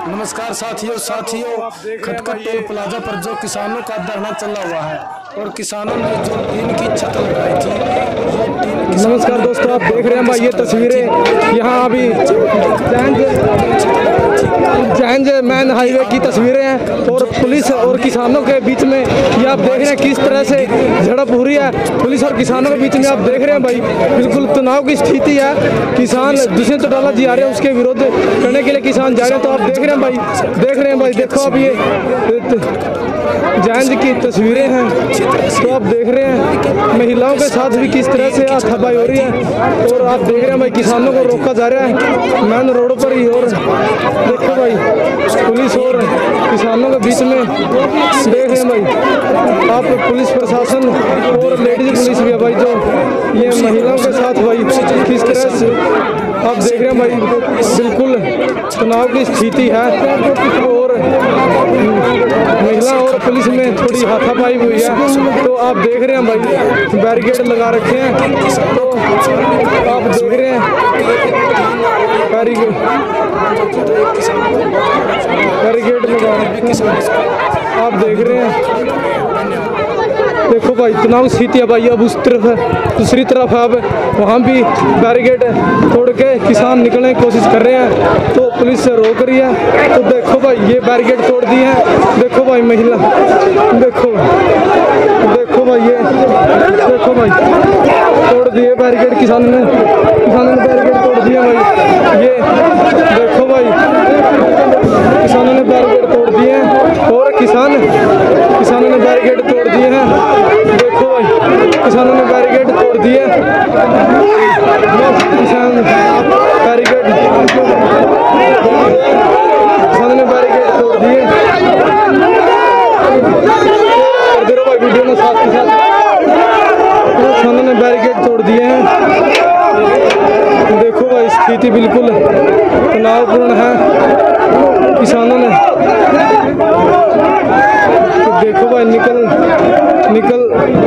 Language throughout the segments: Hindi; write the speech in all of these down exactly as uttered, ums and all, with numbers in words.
नमस्कार साथियों साथियों खटखट टोल प्लाजा पर जो किसानों का धरना चला हुआ है और किसानों ने जो टीन की छत लगाई थी, ये टीन। नमस्कार दोस्तों, आप देख रहे हैं भाई ये तस्वीरें यहाँ अभी जैंज मैन हाईवे की तस्वीरें हैं और पुलिस और किसानों के बीच में ये आप देख रहे हैं किस तरह से झड़प हो रही है। पुलिस और किसानों के बीच में आप देख रहे हैं भाई बिल्कुल तनाव की स्थिति है। किसान जिसने चौटाला जी आ रहे हैं उसके विरोध करने के लिए किसान जा रहे हैं। तो आप देख रहे हैं भाई देख रहे हैं भाई देखो अब ये जैंज की तस्वीरें हैं। तो आप देख रहे हैं महिलाओं के साथ भी किस तरह से हाथापाई हो रही है और आप देख रहे हैं भाई किसानों को रोका जा रहा है मैन रोड पर ही। और देखो भाई पुलिस और किसानों के बीच में देख रहे हैं भाई आप पुलिस प्रशासन और लेडीज पुलिस भी है भाई जो ये महिलाओं के साथ भाई किस तरह से आप देख रहे हैं भाई बिल्कुल तनाव की स्थिति है और महिला और पुलिस में थोड़ी हाथापाई हुई है। तो आप देख रहे हैं भाई बैरिकेड लगा रखे हैं। तो आप देख रहे हैं बैरिकेड बैरिकेड लगा रखे हैं। आप देख रहे हैं देखो भाई तनाव स्थिति है भाई। अब उस तरफ है दूसरी तरफ है, अब वहाँ भी बैरिकेड तोड़ के किसान निकलने की कोशिश कर रहे हैं तो पुलिस से रोक रही है। तो देखो भाई ये बैरिकेड तोड़ दिए हैं। देखो भाई महिला देखो देखो भाई ये देखो भाई तोड़ दिए बैरिकेड किसानों ने किसानों ने बैरिकेड तोड़ दिए भाई। ये देखो भाई किसानों ने बैरिकेड तोड़ दिए हैं और किसान किसानों ने बैरिकेड तोड़ दिए हैं। देखो भाई किसानों ने बैरिकेड तोड़ दिए किसान बैरिकेड किसानों ने बैरिकेड तोड़ दिए। देखो भाई वीडियो में साथ के साथ किसानों ने बैरिकेड तोड़ दिए हैं। देखो भाई स्थिति बिल्कुल तनावपूर्ण है किसानों ने। तो देखो भाई निकल निकल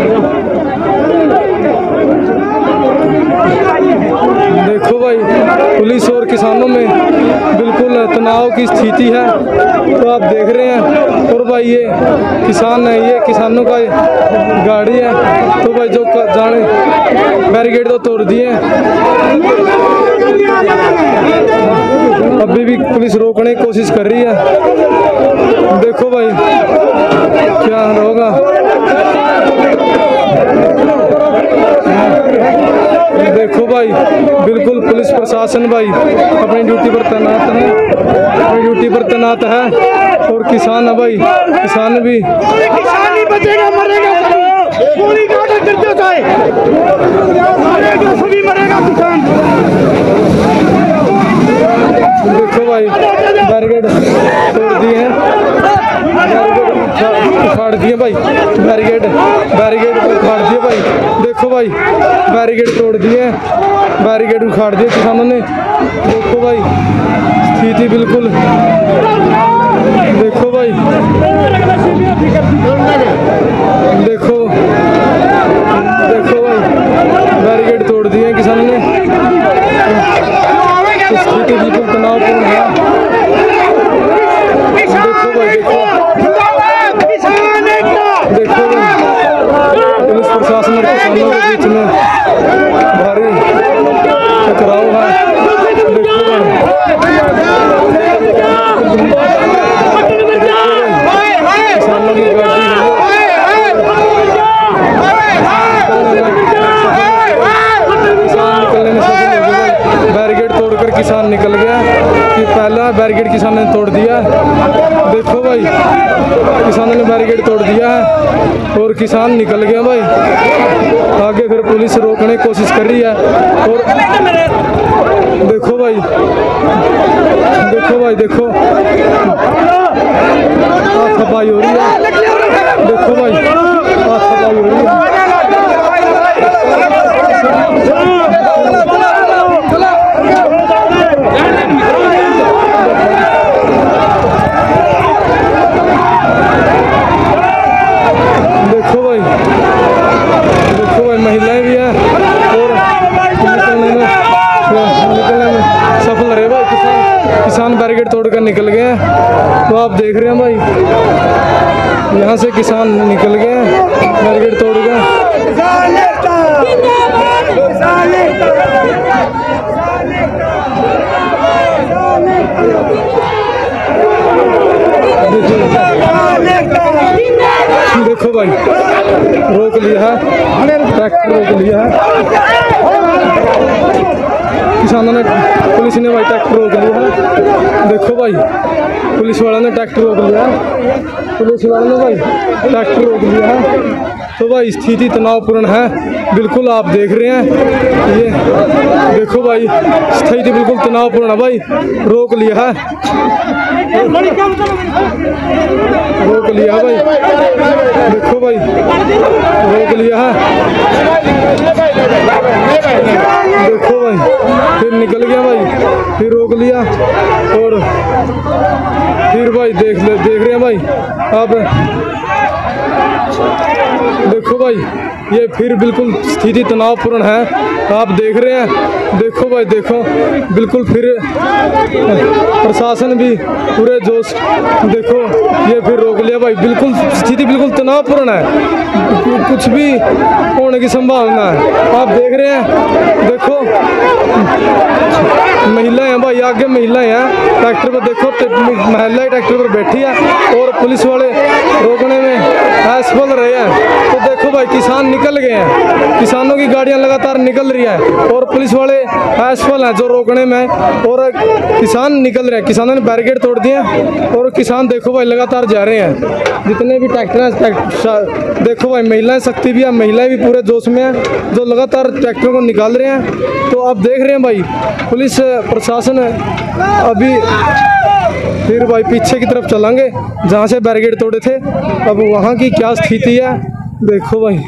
देखो भाई पुलिस और किसानों में बिल्कुल तनाव की स्थिति है। तो आप देख रहे हैं और भाई ये किसान है ये किसानों का गाड़ी है। तो भाई जो जाने बैरिकेड तो तोड़ दिए अभी भी पुलिस रोकने की कोशिश कर रही है। देखो भाई क्या होगा। देखो भाई बिल्कुल पुलिस प्रशासन भाई अपनी ड्यूटी पर तैनात है अपनी ड्यूटी पर तैनात है और किसान है भाई किसान भी किसान नहीं बचेगा मरेगा पूरी गाड़ी गिरते जाए मरेगा सभी मरेगा किसान। देखो भाई बैरिकेड तोड़ दिए हैं उखाड़ दिए भाई बैरिकेड बैरिकेड उखाड़ दिए भाई। देखो भाई बैरिकेड तोड़ दिए बैरिकेड उखाड़ दिए किसानों ने। देखो भाई स्थिति बिल्कुल देखो भाई देखो देखो भाई बैरिकेड तोड़ दिए किसानों ने। स्थिति बिल्कुल तनावपूर्ण है। देखो भाई देखो देखो पुलिस प्रशासन और किसानों के बीच में भारी टकराव है। देखो किसानों की गाड़ी निकलने में सफल हो गए। बैरिकेड तोड़कर किसान निकल गया कि पहला बैरिकेड किसान ने तोड़ दिया। देखो भाई किसानों ने बैरिकेड तोड़ दिया है और किसान निकल गया भाई। आगे फिर पुलिस रोकने की कोशिश कर रही है और देखो भाई देखो भाई देखो हाथापाई हो रही है। देखो भाई हाथापाई हो रही है। देखो भाई देखो भाई महिलाएं भी हैं और निकलने में निकलने में सफल रहे भाई किसान किसान बैरिकेड तोड़कर निकल गए हैं। तो आप देख रहे हैं भाई, यहाँ से किसान निकल गए हैं बैरिकेड तोड़ के। देखो भाई, रोक लिया है, ट्रैक्टर रोक लिया है किसानों ने, पुलिस ने भाई ट्रैक्टर रोक लिया है। देखो भाई, पुलिस वालों ने ट्रैक्टर रोक लिया है, पुलिस वालों ने भाई ट्रैक्टर रोक लिया है। तो भाई स्थिति तनावपूर्ण है, बिल्कुल आप देख रहे हैं ये, देखो भाई स्थिति बिल्कुल तनावपूर्ण है भाई। रोक लिया है, रोक लिया है भाई, देखो भाई रोक लिया है, देखो भाई फिर निकल गया भाई, फिर रोक लिया और फिर भाई देख ले देख रहे हैं भाई आप, देखो भाई ये फिर बिल्कुल स्थिति तनावपूर्ण है, आप देख रहे हैं। देखो भाई, देखो बिल्कुल फिर प्रशासन भी पूरे जोश, देखो ये फिर रोक लिया भाई, बिल्कुल स्थिति बिल्कुल तनावपूर्ण है, कुछ भी होने की संभावना है। आप देख रहे हैं, देखो महिलाएं हैं भाई, आगे महिलाएं हैं ट्रैक्टर पर, देखो महिलाएं ट्रैक्टर पर बैठी है और पुलिस वाले रोकने में असफल रहे हैं। तो देखो भाई किसान निकल गए हैं, किसानों की गाड़ियां लगातार निकल रही हैं और पुलिस वाले असफल हैं जो रोकने में, और किसान निकल रहे हैं। किसानों ने बैरिकेड तोड़ दिए और किसान देखो भाई लगातार जा रहे हैं, जितने भी ट्रैक्टर हैं। देखो भाई महिलाएं शक्ति भी है, महिलाएं भी पूरे जोश में हैं जो लगातार ट्रैक्टरों को निकाल रहे हैं। तो आप देख रहे हैं भाई पुलिस प्रशासन अभी फिर भाई पीछे की तरफ चलेंगे जहाँ से बैरिकेड तोड़े थे, अब वहाँ की क्या स्थिति है देखो भाई।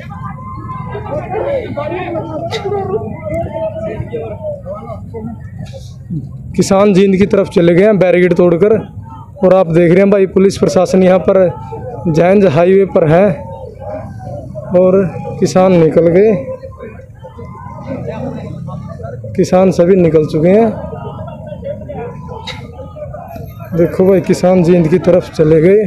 किसान जींद की तरफ चले गए हैं बैरिकेड तोड़कर, और आप देख रहे हैं भाई पुलिस प्रशासन यहाँ पर जैंज हाईवे पर है और किसान निकल गए, किसान सभी निकल चुके हैं। देखो भाई किसान जींद की तरफ चले गए,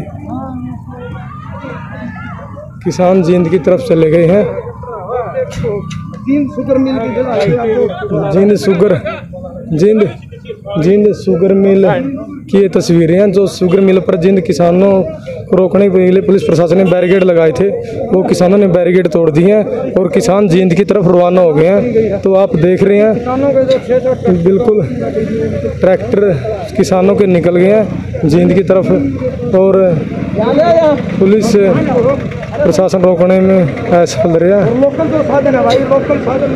किसान जींद की तरफ चले गए हैं। Jind sugar mill Jind sugar Jind Jind sugar mill की ये तस्वीरें हैं जो शुगर मिल पर जिन किसानों को रोकने के लिए पुलिस प्रशासन ने बैरिकेड लगाए थे, वो किसानों ने बैरिकेड तोड़ दिए हैं और किसान जींद की तरफ रवाना हो गए हैं। तो आप देख रहे हैं बिल्कुल ट्रैक्टर किसानों के निकल गए हैं जींद की तरफ, और पुलिस प्रशासन रोकने में असफल रहा। लोकल तो साधन है भाई, लोकल साधन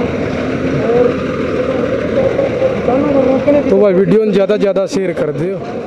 तो भाई वीडियो ज़्यादा ज़्यादा शेयर कर दियो।